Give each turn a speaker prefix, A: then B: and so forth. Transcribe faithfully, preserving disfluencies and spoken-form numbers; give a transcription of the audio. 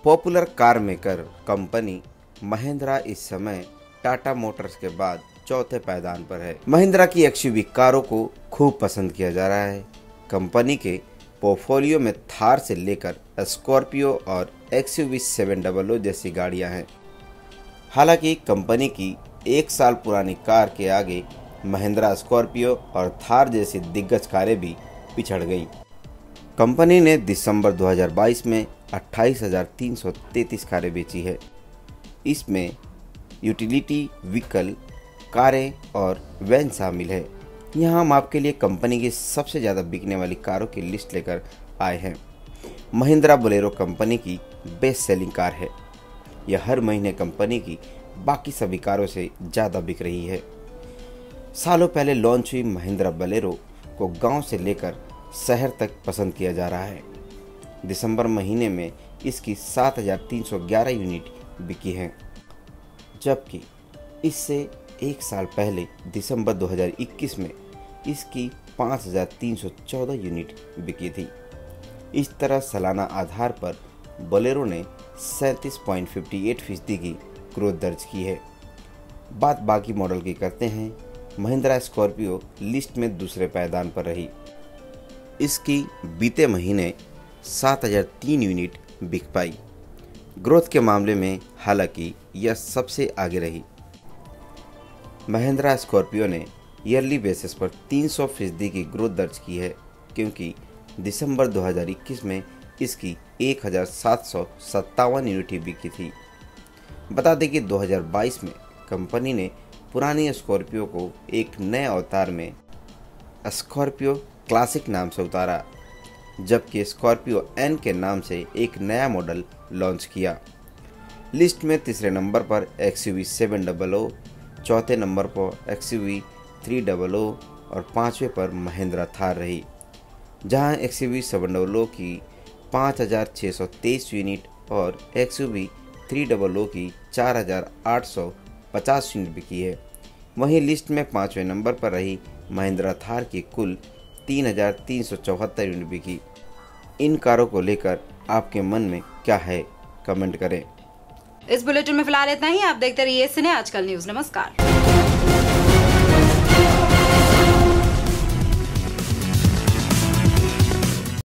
A: Popular car maker company Mahindra इस समय Tata Motors के बाद चौथे पायदान पर है। महिंद्रा की एक्सयूवी कारों को खूब पसंद किया जा रहा है। कंपनी के पोर्टफोलियो में थार से लेकर स्कॉर्पियो और एक्सयूवी सेवन डबल ओ जैसी गाड़ियां हैं। हालांकि कंपनी की एक साल पुरानी कार के आगे महिंद्रा स्कॉर्पियो और थार जैसी दिग्गज कारें भी पिछड़ गईं। कंपनी ने दिसंबर दो हज़ार बाईस में अट्ठाईस हज़ार तीन सौ तैंतीस कारें बेची है। इसमें यूटिलिटी व्हीकल, कारें और वैन शामिल है। यहाँ हम आपके लिए कंपनी की सबसे ज़्यादा बिकने वाली कारों की लिस्ट लेकर आए हैं। महिंद्रा बोलेरो कंपनी की बेस्ट सेलिंग कार है। यह हर महीने कंपनी की बाकी सभी कारों से ज़्यादा बिक रही है। सालों पहले लॉन्च हुई महिंद्रा बोलेरो को गांव से लेकर शहर तक पसंद किया जा रहा है। दिसंबर महीने में इसकी सात हज़ार तीन सौ ग्यारह यूनिट बिकी हैं, जबकि इससे एक साल पहले दिसंबर दो हज़ार इक्कीस में इसकी पाँच हज़ार तीन सौ चौदह यूनिट बिकी थी। इस तरह सालाना आधार पर बोलेरो ने सैंतीस पॉइंट पाँच आठ फीसदी की ग्रोथ दर्ज की है। बात बाकी मॉडल की करते हैं। महिंद्रा स्कॉर्पियो लिस्ट में दूसरे पायदान पर रही। इसकी बीते महीने सात हज़ार तीन यूनिट बिक पाई। ग्रोथ के मामले में हालांकि यह सबसे आगे रही। महिंद्रा स्कॉर्पियो ने ईयरली बेसिस पर तीन सौ फीसदी की ग्रोथ दर्ज की है, क्योंकि दिसंबर दो हज़ार इक्कीस में इसकी एक हज़ार सात सौ सत्तावन यूनिट ही बिकी थी। बता दें कि दो हज़ार बाईस में कंपनी ने पुरानी स्कॉर्पियो को एक नए अवतार में स्कॉर्पियो क्लासिक नाम से उतारा, जबकि स्कॉर्पियो एन के नाम से एक नया मॉडल लॉन्च किया। लिस्ट में तीसरे नंबर पर एक्सयूवी सेवन डबल ओ, चौथे नंबर पर एक्सयूवी थ्री डबल ओ और पाँचवें पर महिंद्रा थार रही, जहां एक्सयूवी सेवन डबल ओ की पाँच हज़ार छः सौ तेईस यूनिट और एक्सयूवी थ्री डबल ओ की चार हज़ार आठ सौ पचास यूनिट बिकी है। वहीं लिस्ट में पाँचवें नंबर पर रही महिंद्रा थार की कुल तीन हज़ार तीन सौ चौहत्तर यूनिट बिकी। इन कारों को लेकर आपके मन में क्या है, कमेंट करें।
B: इस बुलेटिन में फिलहाल इतना ही। आप देखते रहिए सिने आजकल न्यूज। नमस्कार।